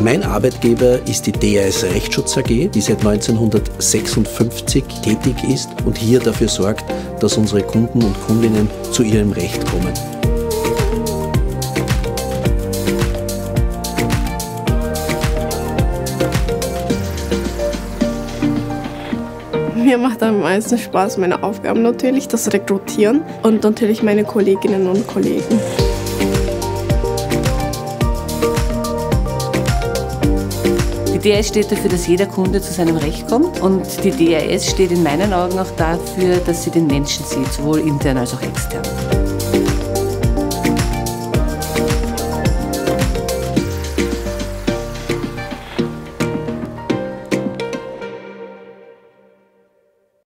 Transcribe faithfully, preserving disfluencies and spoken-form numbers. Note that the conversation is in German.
Mein Arbeitgeber ist die D A S Rechtsschutz A G, die seit neunzehnhundertsechsundfünfzig tätig ist und hier dafür sorgt, dass unsere Kunden und Kundinnen zu ihrem Recht kommen. Mir macht am meisten Spaß meine Aufgaben natürlich, das Rekrutieren und natürlich meine Kolleginnen und Kollegen. Die D A S steht dafür, dass jeder Kunde zu seinem Recht kommt, und die D A S steht in meinen Augen auch dafür, dass sie den Menschen sieht, sowohl intern als auch extern.